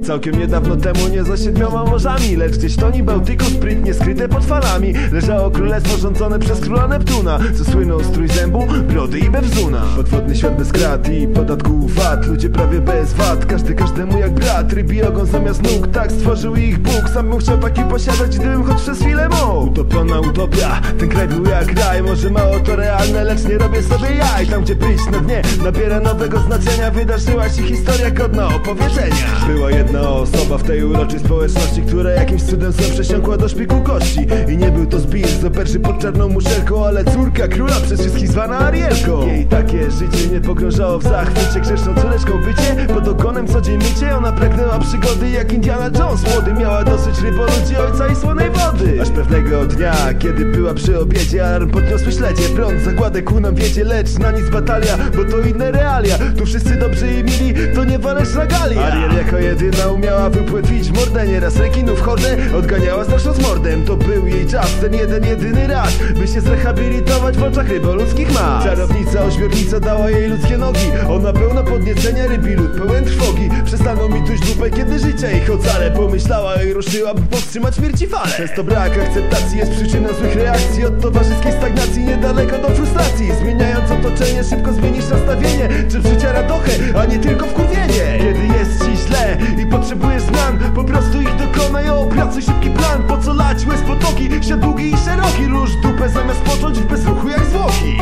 Całkiem niedawno temu nie za 7 morzami, lecz gdzieś w toni Bałtyku sprytnie skryte pod falami leżało królestwo rządzone przez króla Neptuna, co słynął z trójzębu, brody i bewzuna. Podwodny świat bez krat i podatku VAT, ludzie prawie bez wad, każdy każdemu jak brat. Rybi ogon zamiast nóg, tak stworzył ich Bóg. Sam bym chciał taki posiadać, gdybym choć przez chwilę mógł. Utopiona utopia, ten kraj był jak raj. Może mało to realne, lecz nie robię sobie jaj. Tam gdzie być na dnie nabiera nowego znaczenia, wydarzyła się historia godna opowiedzenia. Była jedna osoba w tej uroczej społeczności, która jakimś cudem sobie przesiąkła do szpiku kości. I nie był to zbir z operszy pod czarną muszelką, ale córka króla, przez wszystkich zwana Arielką. Jej takie życie nie pogrążało w zachwycie, grzeszną córeczką bycie, pod ogonem co dzień mycie. Ona pragnęła przygody jak Indiana Jones młody, miała dosyć ryboludzi, ojca i słonej wody. Aż pewnego dnia, kiedy była przy obiedzie, alarm podniosły śledzie. Prąd, zagładę ku nam wiedzie, lecz na nic batalia, bo to inne realia. Tu wszyscy dobrzy i mili, to nie waleczna galia. Ariel jako jedyna umiała wypłetwić mordę, nieraz rekinów hordę odganiała strasząc mordem. To był jej czas, ten jedyny raz, by się zrehabilitować w oczach ryboludzkich mas. Czarownica, ośmiornica dała jej ludzkie nogi, ona pełna podniecenia, rybi lud pełen trwogi. Przestaną mi tuś dupę, kiedy życia ich ocalę. Pomyślała i ruszyła, by powstrzymać śmierci fale. Często brak akceptacji jest przyczyną złych reakcji, od towarzyskiej stagnacji niedaleko do frustracji. Zmieniając otoczenie, szybko zmienisz nastawienie, czy w życia radochę, a nie tylko wkurwienie. Kiedy jest ci źle i potrzebujesz zmian, po prostu ich dokonaj, opracuj szybki plan. Po co lać łez potoki, świat długi i szeroki. Rusz dupę zamiast począć w bezruchu jak zwłoki.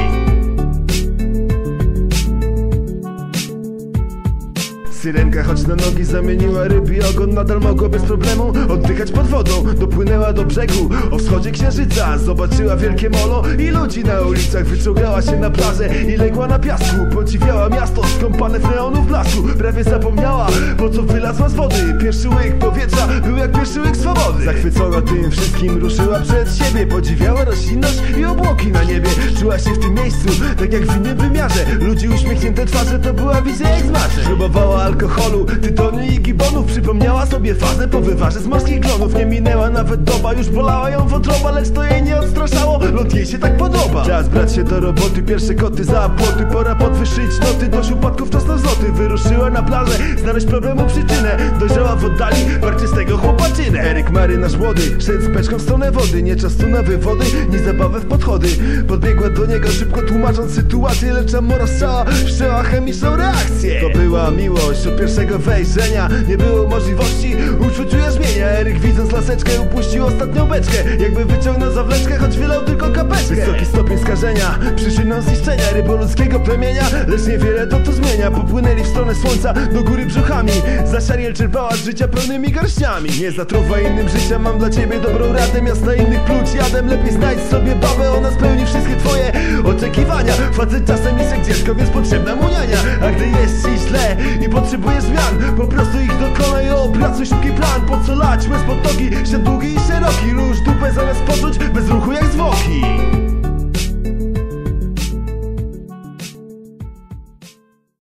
Syrenka, choć na nogi zamieniła rybi ogon, nadal mogła bez problemu oddychać pod wodą. Dopłynęła do brzegu o wschodzie księżyca, zobaczyła wielkie molo i ludzi na ulicach. Wyczołgała się na plażę i legła na piasku, podziwiała miasto skąpane w neonów blasku. Prawie zapomniała, po co wylazła z wody. Pierwszy łyk powietrza był jak pierwszy łyk swobody. Zachwycona tym wszystkim ruszyła przed siebie, podziwiała roślinność i obłoki na niebie. Czuła się w tym miejscu tak jak w innym wymiarze. Ludzi, uśmiechnięte twarze, to była wizja jak z marzeń. Próbowała alkoholu, tytoniu i gibonów, przypomniała sobie fazę po wywarze z morskich glonów. Nie minęła nawet doba, już bolała ją wątroba, lecz to jej nie odstraszało, ląd jej się tak podoba. Czas brać się do roboty, pierwsze koty za płoty, pora podwyższyć noty, dość upadków, czas na wzloty. Wyruszyła na plażę, znaleźć problemu przyczynę, dojrzała w oddali barczystego chłopacynę. Eryk, marynarz młody, szedł z beczką w stronę wody, nie czas tu na wywody, ni zabawę w podchody. Podbiegła do niego szybko tłumacząc sytuację, lecz Amora wszczęła chemiczną reakcję. To była miłość od pierwszego wejrzenia, nie było możliwości uczuć ujarzmienia. Eryk, widząc laseczkę, upuścił ostatnią beczkę, jakby wyciągnął zawleczkę, choć wylał tylko kapeczkę. Wysoki stopień skażenia, przyczyną zniszczenia ryboludzkiego plemienia, lecz niewiele to tu zmienia. Popłynęli w stronę słońca, do góry brzuchami, zaś Ariel czerpała z życia pełnymi garściami. Nie zatruwaj innym życia, mam dla ciebie dobrą radę, miast na innych pluć jadem, lepiej znajdź sobie babę, ona spełni wszystkie twoje oczekiwania. Facet czasem jest jak dziecko, więc potrzebna mu niania. A gdy jest ci źle i potrzebujesz zmian, po prostu ich dokonaj, opracuj szybki plan. Po co lać łez potoki, świat długi i szeroki. Rusz dupę zamiast począć, bez ruchu jak zwłoki.